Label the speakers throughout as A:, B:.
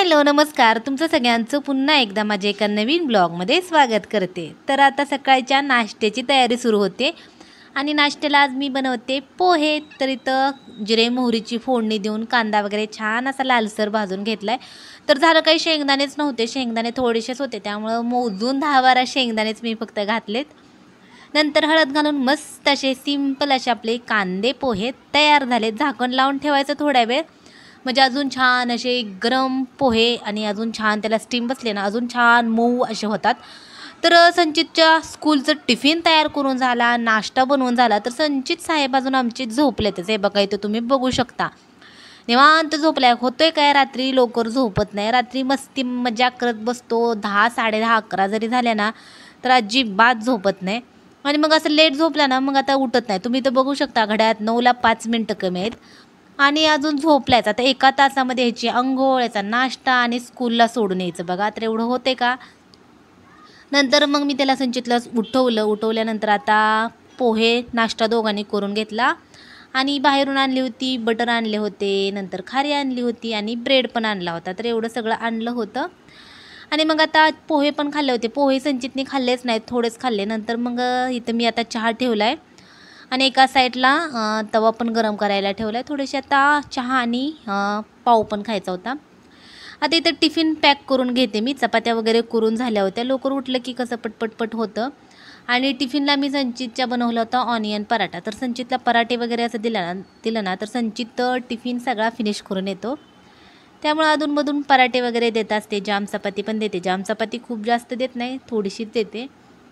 A: Hello नमस्कार, तुमचं सगळ्यांचं पुन्हा एकदा माझ्या एका नवीन ब्लॉगमध्ये स्वागत करते। तर आता सकाळच्या नाश्त्याची तयारी सुरू होते आणि नाश्त्याला आज मी बनवते पोहे। तर इथं जिरे मोहरीची फोडणी देऊन कांदा वगैरे छान असा लालसर भाजून घेतलाय। तर झालं काही शेंगदाणेच नव्हते, शेंगदाणे थोडेसेच होते, त्यामुळे मोजून 10-12 शेंगदाणेच मी फक्त घातलेत। नंतर हळद घालून मस्त असे सिंपल असे आपले कांदे पोहे तयार झाले। झाकण लावून ठेवायचं थोड्या वेळ, म्हणजे अजून छान असे गरम पोहे आणि अजून छान त्याला स्टीम बसले ना अजून छान मऊ असे होतात। तर संचितच्या स्कूलचं टिफिन तयार करून झाला, नाश्ता बनवून झाला। तर संचित साहेब अजून आमचे झोपलेतच, हे बघा इथं तुम्ही बघू शकता निवांत झोपलाय। होतोय काय, रात्री लवकर झोपत नाही, रात्री मस्ती मजा करत बसतो। 10, 10:30, 11 जरी झाल्या ना तर अजिबात झोपत नाही। आणि मग असं लेट झोपला ना मग आता उठत नाही। तुम्ही तर बघू शकता घड्याळात 9ला 5 मिनिटं कमी आहेत आणि अजून झोपलायच। आता 1 तासामध्ये ह्याची अंघोळ, याचा नाश्ता आणि स्कूलला सोडून यायचं बघा, तर एवढं होते का। नंतर मग मी त्याला संचितला उठवल्यानंतर आता पोहे नाश्ता दोघांनी करून घेतला आणि बाहेरून आणली होती, बटर आणले होते, नंतर खारी आणली होती आणि ब्रेड पण आणला होता। तर एवढं सगळं आणलं होतं आणि मग आता पोहे पण खाल्ले होते। पोहे संचितने खाल्लेच नाहीत, थोडेच खाल्ले। नंतर मग इथं मी आता चहा ठेवला आहे आणि एका साईडला तवा पण गरम करायला ठेवला आहे। थोडेसे आता चहा आणि पाव पण खायचा होता। आता इथं टिफिन पॅक करून घेते मी, चपात्या वगैरे करून झाल्या होत्या। लवकर उठलं की कसं पटपट होतं। आणि टिफिनला मी संचितच्या बनवला होता ऑनियन पराठा। तर संचितला पराठे वगैरे असं दिलं ना तर संचित टिफिन सगळा फिनिश करून येतो, त्यामुळे अधूनमधून पराठे वगैरे देत असते। जाम चपाती पण देते, जाम चपाती खूप जास्त देत नाही, थोडीशीच देते।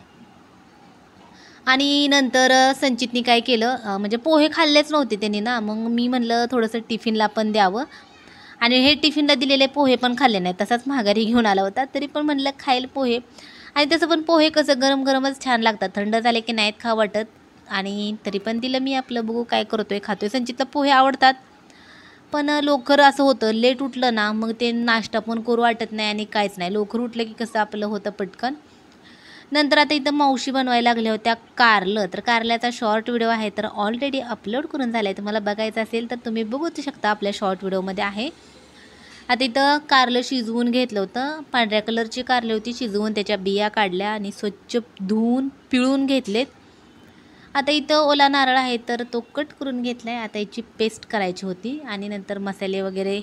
A: आणि नंतर संचितनी काय केलं, म्हणजे पोहे खाल्लेच नव्हते त्यांनी ना, मग मी म्हणलं थोडंसं टिफिनला पण द्यावं आणि हे टिफिनला दिलेले पोहे पण खाल्ले नाही, तसाच माघारी घेऊन आला होता। तरी पण म्हणलं खाईल पोहे, आणि तसं पण पोहे कसं गरम गरमच छान लागतात, थंड झाले की नाहीत खा वाटत। आणि तरी पण दिलं मी, आपलं बघू काय करतोय, खातोय। संचितला पोहे आवडतात, पण लवकर असं होतं लेट उठलं ना मग ते नाश्ता पण करू वाटत नाही आणि काहीच नाही। लवकर उठलं की कसं आपलं होतं पटकन। नंतर आता इथं मावशी बनवायला लागल्या होत्या कारलं। तर कारल्याचा शॉर्ट व्हिडिओ आहे, तर ऑलरेडी अपलोड करून झाला आहे, तुम्हाला बघायचं असेल तर तुम्ही बघू शकता, आपल्या शॉर्ट व्हिडिओमध्ये आहे। आता इथं कारलं शिजवून घेतलं होतं, पांढऱ्या कलरची कारली होती, शिजवून त्याच्या बिया काढल्या आणि स्वच्छ धुवून पिळून घेतलेत। आता इथं ओला नारळ आहे तर तो कट करून घेतला आहे। आता याची पेस्ट करायची होती आणि नंतर मसाले वगैरे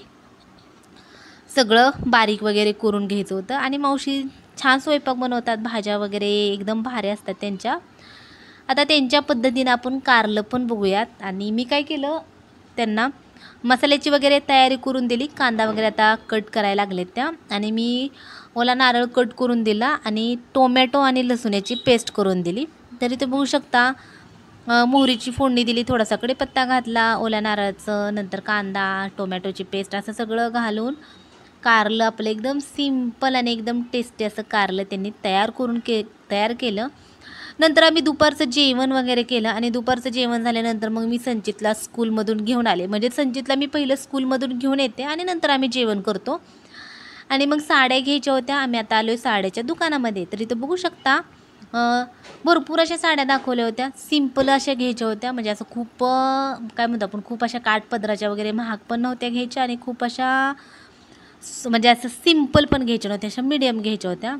A: सगळं बारीक वगैरे करून घ्यायचं होतं। आणि मावशी छान स्वयंपाक बनवतात, भाज्या वगैरे एकदम भारी असतात त्यांच्या। आता त्यांच्या पद्धतीनं आपण कारलं पण बघूयात। आणि मी काय केलं, त्यांना मसाल्याची वगैरे तयारी करून दिली, कांदा वगैरे आता कट करायला लागलेत त्या, आणि मी ओला नारळ कट करून दिला आणि टोमॅटो आणि लसूणाची पेस्ट करून दिली। तरी ते बघू शकता मोहरीची फोडणी दिली, थोडासा कढीपत्ता घातला, ओल्या नारळाचं, नंतर कांदा टोमॅटोची पेस्ट असं सगळं घालून कारलं आपलं एकदम सिंपल आणि एकदम टेस्टी असं कारलं त्यांनी तयार केलं। नंतर आम्ही दुपारचं जेवण वगैरे केलं आणि दुपारचं जेवण झाल्यानंतर मग मी संचितला स्कूलमधून घेऊन आले, म्हणजे संचितला मी पहिलं स्कूलमधून घेऊन येते आणि नंतर आम्ही जेवण करतो। आणि मग साड्या घ्यायच्या होत्या, आम्ही आता आलो आहे साड्याच्या दुकानामध्ये। तर इथं बघू शकता भरपूर अशा साड्या दाखवल्या होत्या, सिंपल अशा घ्यायच्या होत्या, म्हणजे असं खूप काय म्हणतो आपण, खूप अशा काठपदराच्या वगैरे महाग पण नव्हत्या घ्यायच्या आणि खूप अशा म्हणजे असं सिंपल पण घ्यायच्या नव्हत्या, अशा मीडियम घ्यायच्या होत्या।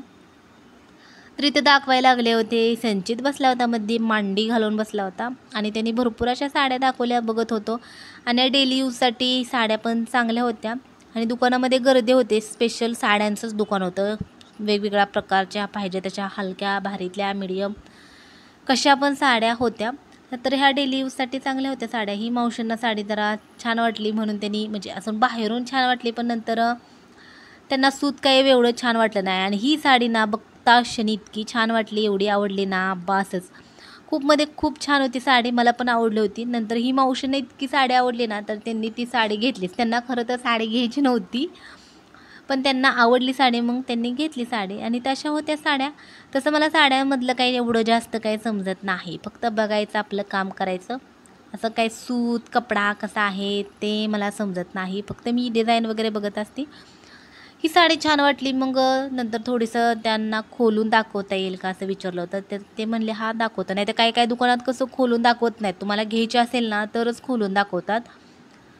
A: तर इथे दाखवायला लागले होते, संचित बसला होता मध्ये, मांडी घालून बसला होता आणि त्यांनी भरपूर अशा साड्या दाखवल्या, बघत होतो। आणि डेली यूजसाठी साड्या पण चांगल्या होत्या आणि दुकानामध्ये गर्दी होते, स्पेशल साड्यांचंच दुकान होतं, वेगवेगळ्या प्रकारच्या पाहिजे तशा, हलक्या भारीतल्या मीडियम कशा पण साड्या होत्या। तर ह्या डेली यूजसाठी चांगल्या होत्या साड्या। ही मावशींना साडी जरा छान वाटली म्हणून त्यांनी, म्हणजे असं बाहेरून छान वाटली पण नंतर त्यांना सूत काही एवढं छान वाटलं नाही। आणि ही साडी ना बघता क्षणी इतकी छान वाटली, एवढी आवडली ना बासच, खूप छान होती साडी, मला पण आवडली होती। नंतर ही मावशींना इतकी साडी आवडली ना तर त्यांनी ती साडी घेतलीच, त्यांना खरं तर साडी घ्यायची नव्हती पण त्यांना आवडली साडी, मग त्यांनी घेतली साडी। आणि तशा होत्या साड्या। तसं मला साड्यामधलं काही एवढं जास्त काही समजत नाही, फक्त बघायचं, आपलं काम करायचं, असं काही सूत कपडा कसा आहे ते मला समजत नाही, फक्त मी डिझाईन वगैरे बघत असते। ही साडी छान वाटली, मग नंतर थोडंसं त्यांना खोलून दाखवता येईल का असं विचारलं होतं, तर ते म्हणले हा दाखवतो, नाही तर काही दुकानात कसं खोलून दाखवत नाहीत, तुम्हाला घ्यायची असेल ना तरच खोलून दाखवतात।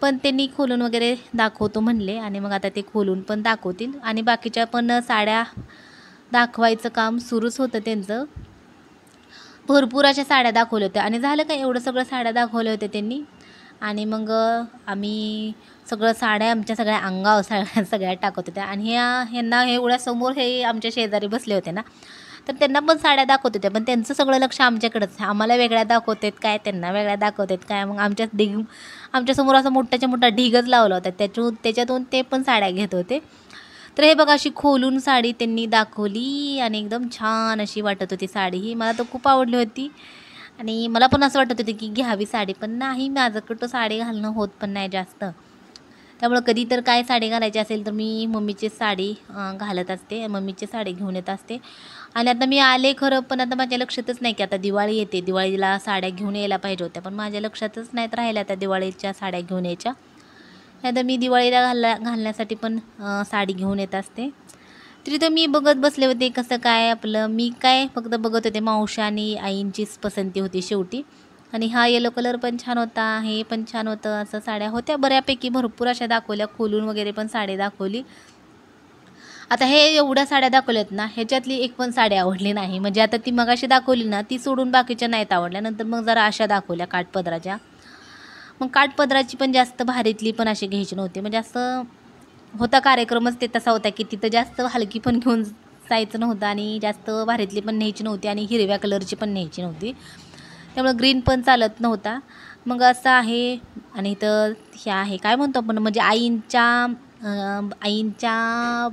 A: पण त्यांनी खोलून वगैरे दाखवतो म्हणले आणि मग आता ते खोलून पण दाखवतील आणि बाकीच्या पण साड्या दाखवायचं काम सुरूच होतं त्यांचं. भरपूर अशा साड्या दाखवल्या होत्या आणि झालं काय एवढं सगळं साड्या दाखवल्या होत्या त्यांनी. आणि मग आम्ही सगळं साड्या आमच्या सगळ्या अंगावर सगळ्या टाकत होत्या आणि ह्यांना एवढ्या समोर हे आमच्या शेजारी बसले होते ना, तर त्यांना पण साड्या दाखवत होत्या, पण त्यांचं सगळं लक्ष आमच्याकडंच. आम्हाला वेगळ्या दाखवत आहेत काय, त्यांना वेगळ्या दाखवत आहेत काय. मग आमच्यासमोर असा मोठाच्या मोठा ढिगच लावला होता, त्याच्यातून ते पण साड्या घेत होते. तर हे बघा अशी खोलून साडी त्यांनी दाखवली आणि एकदम छान अशी वाटत होती साडी ही. मला तर खूप आवडली होती आणि मला पण असं वाटत होतं की घ्यावी साडी, पण नाही माझ्याकडं साडी घालणं होत पण नाही जास्त. त्यामुळं कधी तर काय साडी घालायची असेल तर मी मम्मीची साडी घालत असते, मम्मीची साडी घेऊन येत असते. आणि आता मी आले खरं, पण आता माझ्या लक्षातच नाही की आता दिवाळी येते, दिवाळीला साड्या घेऊन यायला पाहिजे होत्या, पण माझ्या लक्षातच नाहीत राहिल्या आता दिवाळीच्या साड्या घेऊन यायच्या. नाही तर मी दिवाळीला घालण्यासाठी पण साडी घेऊन येत असते. तरी तर मी बघत बसले होते कसं काय आपलं, मी काय फक्त बघत होते. मावशी आणि आईंचीच पसंती होती शेवटी. आणि हा येलो कलर पण छान होता, हे पण छान होतं. असं साड्या होत्या बऱ्यापैकी, भरपूर अशा दाखवल्या, खोलून वगैरे पण साडी दाखवली. आता हे एवढ्या साड्या दाखवल्यात ना, ह्याच्यातली एक पण साडी आवडली नाही. म्हणजे आता ती मगाशी दाखवली ना, ती सोडून बाकीच्या नाहीत आवडल्या. नंतर मग जरा अशा दाखवल्या काठपदराच्या. मग काठपदराची पण जास्त भारीतली पण अशी घ्यायची नव्हती. म्हणजे असं होता कार्यक्रमच ते तसा होता की तिथं जास्त हलकी पण घेऊन जायचं नव्हतं आणि जास्त भारीतली पण न्यायची नव्हती आणि हिरव्या कलरची पण न्यायची नव्हती. त्यामुळे ग्रीन पण चालत नव्हता. मग असं आहे. आणि इथं हे आहे काय म्हणतो आपण, म्हणजे आईंच्या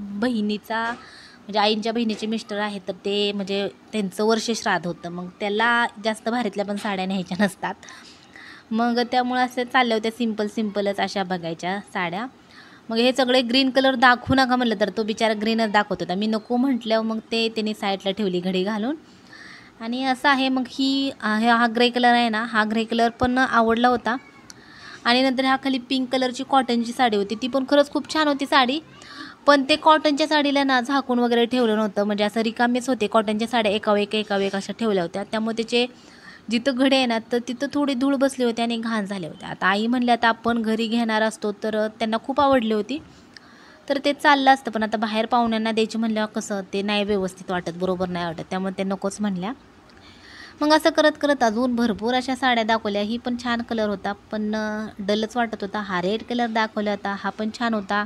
A: बहिणीचे मिस्टर आहेत, तर ते म्हणजे त्यांचं वर्ष श्राद्ध होतं. मग त्याला जास्त भारीतल्या पण साड्या न्यायच्या नसतात. मग त्यामुळं असं चालल्या होत्या सिंपलच अशा बघायच्या साड्या. मग हे सगळे ग्रीन कलर दाखवू नका म्हटलं तर तो बिचारा ग्रीनच दाखवत होता. मी नको म्हटल्यावर मग त्यांनी साईडला ठेवली घडी घालून. आणि असं आहे. मग हा ग्रे कलर आहे ना, हा ग्रे कलर पण आवडला होता. आणि नंतर हा खाली पिंक कलरची कॉटनची साडी होती, ती पण खरंच खूप छान होती साडी. पण ते कॉटनच्या साडीला ना झाकून वगैरे ठेवलं नव्हतं, म्हणजे असं रिकामेच होते. कॉटनच्या साड्या एकावर एक अशा ठेवल्या होत्या, त्यामुळे त्याचे जिथं घडे आहे ना, तर तिथं थोडी धूळ बसली होती आणि घाण झाले होते. आता आई म्हणले आता आपण घरी घेणार असतो, तर त्यांना खूप आवडली होती, तर ते चाललं असतं. पण आता बाहेर पाहुण्यांना द्यायची म्हणल्यावर कसं ते नाही व्यवस्थित वाटत, बरोबर नाही वाटत, त्यामुळे ते नकोच म्हणल्या. मग असं करत करत अजून भरपूर अशा साड्या दाखवल्या. ही पण छान कलर होता, पण डलच वाटत होता. हा रेड कलर दाखवला होता, हा पण छान होता.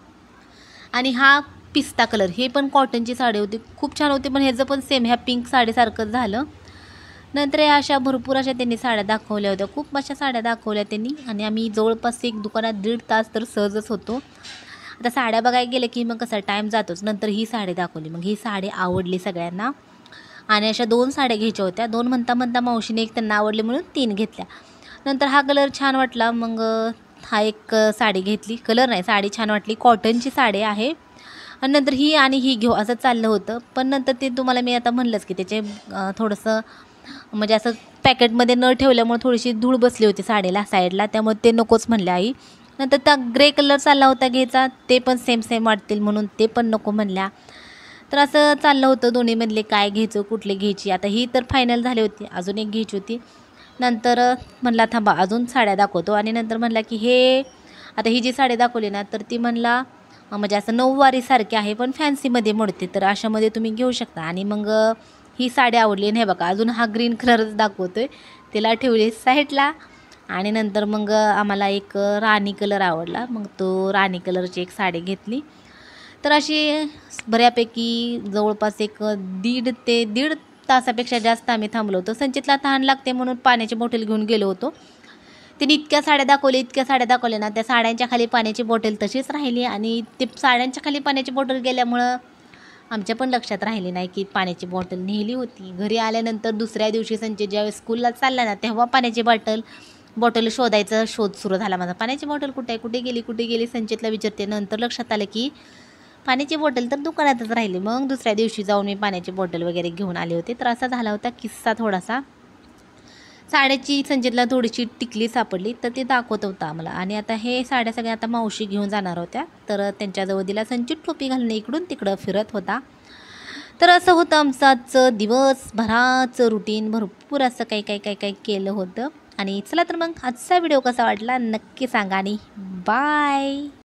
A: आणि हा पिस्ता कलर, हे पण कॉटनची साडी होती, खूप छान होती. पण ह्याचं पण सेम ह्या पिंक साडीसारखंच झालं. नंतर अशा भरपूर अशा त्यांनी साड्या दाखवल्या होत्या, खूप अशा साड्या दाखवल्या त्यांनी. आणि आम्ही जवळपास एक दुकानात 1.5 तास तर सहजच होतो. आता साड्या बघायला गेलं की मग कसा टाईम जातोच. नंतर ही साडी दाखवली, मग ही साडी आवडली सगळ्यांना. आणि अशा 2 साड्या घ्यायच्या होत्या, 2 म्हणता मावशीने एक त्यांना आवडली म्हणून 3 घेतल्या. नंतर हा कलर छान वाटला, मग हा एक साडी घेतली. कलर नाही, साडी छान वाटली, कॉटनची साडी आहे. आणि नंतर ही आणि ही घेऊ असं चाललं होतं. पण नंतर ते तुम्हाला मी आता म्हणलंच की त्याचे थोडंसं म्हणजे असं पॅकेटमध्ये न ठेवल्यामुळे थोडीशी धूळ बसली होती साडीला साईडला, त्यामुळे ते नकोच म्हणले आई. नंतर त्या ग्रे कलर चालला होता घ्यायचा, ते पण सेम वाटतील म्हणून ते पण नको म्हणल्या. तर असं चाललं होतं दोन्हीमधले काय घ्यायचं, कुठले घ्यायची. आता ही तर फायनल झाली होती, अजून एक घ्यायची होती. नंतर म्हणला थांबा अजून साड्या दाखवतो. आणि नंतर म्हणला की आता ही जी साडी दाखवली ना, तर ती म्हणला म्हणजे असं नऊवारीसारखी आहे, पण फॅन्सीमध्ये मोडते, तर अशामध्ये तुम्ही घेऊ शकता. आणि मग ही साडी आवडली. नाही बघा अजून हा ग्रीन कलरच दाखवतोय, तिला ठेवली साईडला. आणि नंतर मग आम्हाला एक राणी कलर आवडला, मग तो राणी कलरची एक साडी घेतली. तर अशी बऱ्यापैकी जवळपास एक दीड तासापेक्षा जास्त आम्ही थांबलो होतो. संचितला तहान लागते म्हणून पाण्याची बॉटल घेऊन गेलो होतो. तिने इतक्या साड्या दाखवल्या ना, त्या साड्यांच्या खाली पाण्याची बॉटल तशीच राहिली. आणि ते साड्यांच्या खाली पाण्याची बॉटल गेल्यामुळं आमच्या पण लक्षात राहिली नाही की पाण्याची बॉटल नेली होती. घरी आल्यानंतर दुसऱ्या दिवशी संचित ज्यावेळेस स्कूलला चालला ना, तेव्हा पाण्याची बॉटल शोधायचा शोध सुरू झाला माझा. पाण्याची बॉटल कुठे गेली संचितला विचारते. नंतर लक्षात आलं की पाण्याची बॉटल तर दुकानातच राहिली. मग दुसऱ्या दिवशी जाऊन मी पाण्याची बॉटल वगैरे घेऊन आले होते. तर असा झाला होता किस्सा थोडासा. साड्याची संचितला थोडीशी टिकली सापडली, तर ते दाखवत होतं आम्हाला. आणि आता हे साड्या सगळ्या आता मावशी घेऊन जाणार होत्या, तर त्यांच्याजवळ दिला. संचित टोपी घालून इकडून तिकडं फिरत होता. तर असं होतं आमचं आजचं दिवसभराचं रुटीन. भरपूर असं काही केलं होतं. आणि चला तर मग आजचा व्हिडिओ कसा वाटला नक्की सांगा आणि बाय.